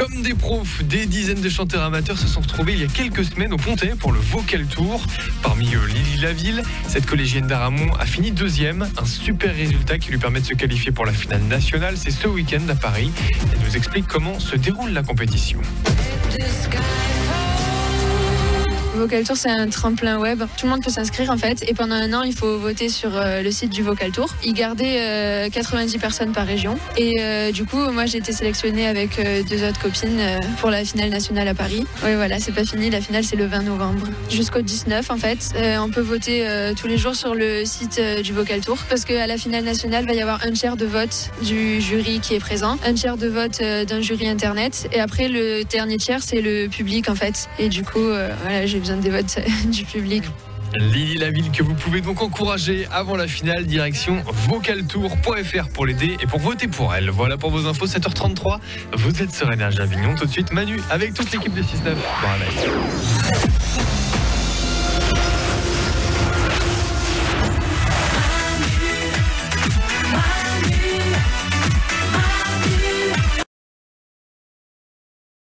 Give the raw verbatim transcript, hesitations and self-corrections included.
Comme des profs, des dizaines de chanteurs amateurs se sont retrouvés il y a quelques semaines au Pontet pour le Vocal Tour. Parmi eux, Lily Laville, cette collégienne d'Aramon a fini deuxième. Un super résultat qui lui permet de se qualifier pour la finale nationale. C'est ce week-end à Paris. Elle nous explique comment se déroule la compétition. Le Vocal Tour, c'est un tremplin web. Tout le monde peut s'inscrire en fait. Et pendant un an, il faut voter sur euh, le site du Vocal Tour. Ils gardaient euh, quatre-vingt-dix personnes par région. Et euh, du coup, moi, j'ai été sélectionnée avec euh, deux autres copines euh, pour la finale nationale à Paris. Oui, voilà, c'est pas fini. La finale, c'est le vingt novembre. Jusqu'au dix-neuf, en fait. Euh, on peut voter euh, tous les jours sur le site euh, du Vocal Tour. Parce qu'à la finale nationale, il va y avoir un tiers de vote du jury qui est présent. Un tiers de vote euh, d'un jury internet. Et après, le dernier tiers, c'est le public, en fait. Et du coup, euh, voilà, j'ai besoin des votes du public. Lily Laville que vous pouvez donc encourager avant la finale, direction vocaltour point f r pour l'aider et pour voter pour elle. Voilà pour vos infos, sept heures trente-trois, vous êtes sur Énergie Avignon. Tout de suite Manu avec toute l'équipe de six neuf. Bon,